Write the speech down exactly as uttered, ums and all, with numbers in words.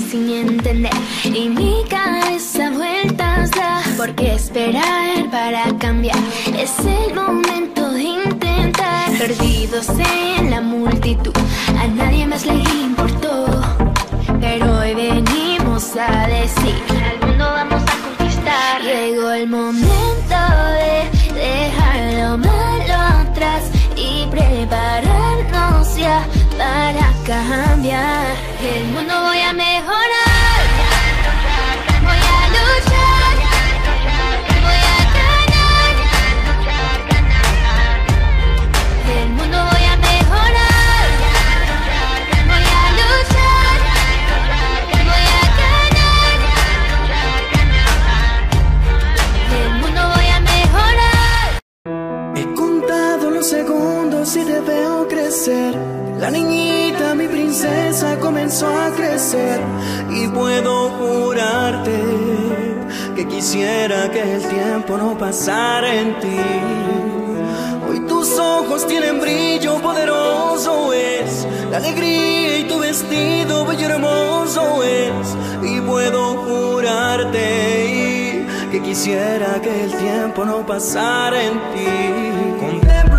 sin entender y mi cabeza vueltas da. ¿Por qué esperar para cambiar? Es el momento de intentar. Perdidos en la multitud, a nadie más le importó, pero hoy venimos a decir: al mundo vamos a conquistar. Llegó el momento de dejar lo malo atrás y prepararnos ya para cambiar. El mundo voy a mejorar, voy a luchar, voy a ganar. El mundo voy a mejorar, voy a luchar, voy a ganar. El mundo voy a mejorar. He contado los segundos y te veo crecer. La niñita, mi princesa, comenzó a crecer. Y puedo jurarte que quisiera que el tiempo no pasara en ti. Hoy tus ojos tienen brillo poderoso, es la alegría, y tu vestido bello hermoso es. Y puedo jurarte que quisiera que el tiempo no pasara en ti. Contempla